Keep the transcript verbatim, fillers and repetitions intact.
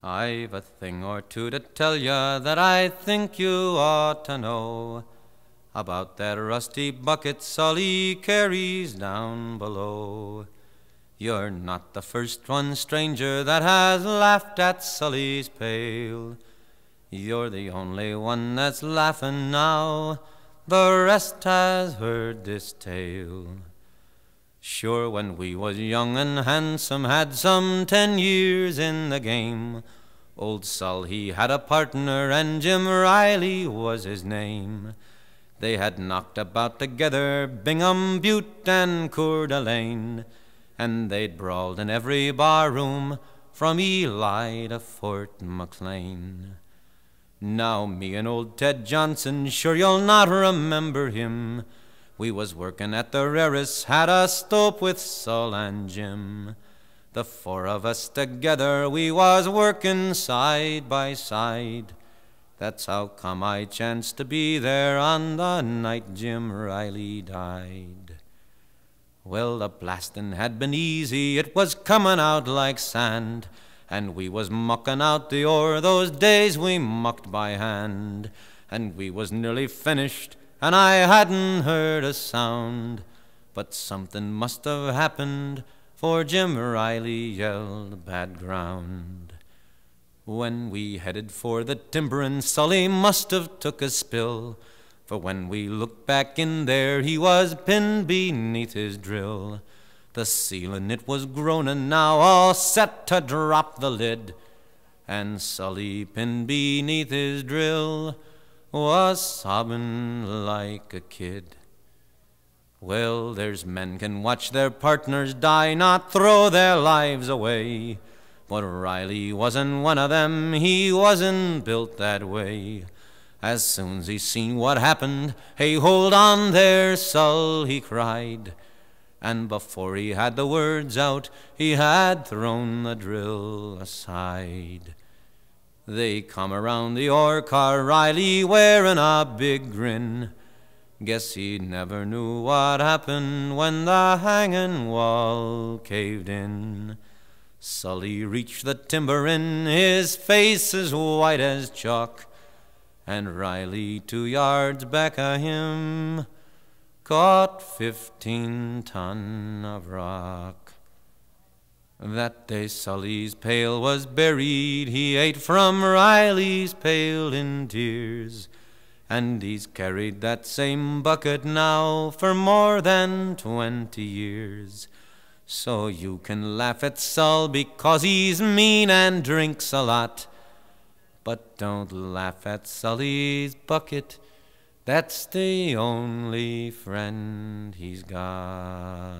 I've a thing or two to tell ya that I think you ought to know about that rusty bucket Sully carries down below. You're not the first one, stranger, that has laughed at Sully's pail. You're the only one that's laughing now. The rest has heard this tale. Sure, when we was young and handsome, had some ten years in the game, old Sul, he had a partner, and Jim Riley was his name. They had knocked about together Bingham, Butte, and Coeur d'Alene, and they'd brawled in every barroom from Ely to Fort McLean. Now me and old Ted Johnson, sure you'll not remember him, we was working at the Rarest, had a stope with Sul and Jim. The four of us together, we was working side by side. That's how come I chanced to be there on the night Jim Riley died. Well, the blastin' had been easy, it was comin' out like sand, and we was mucking out the ore, those days we mucked by hand. And we was nearly finished, and I hadn't heard a sound, but something must have happened, for Jim Riley yelled bad ground. When we headed for the timberin', Sully must have took a spill, for when we looked back in there, he was pinned beneath his drill. The ceiling, it was groanin' now, all set to drop the lid, and Sully, pinned beneath his drill, was sobbin' like a kid. Well, there's men can watch their partners die, not throw their lives away, but Riley wasn't one of them, he wasn't built that way. As soon's he seen what happened, "Hey, hold on there, Sul," he cried, and before he had the words out, he had thrown the drill aside. They come around the ore car, Riley wearing a big grin. Guess he never knew what happened when the hanging wall caved in. Sully reached the timber in, his face as white as chalk, and Riley, two yards back of him, caught fifteen ton of rock. That day Sully's pail was buried, he ate from Riley's pail in tears, and he's carried that same bucket now for more than twenty years. So you can laugh at Sul because he's mean and drinks a lot, but don't laugh at Sully's bucket, that's the only friend he's got.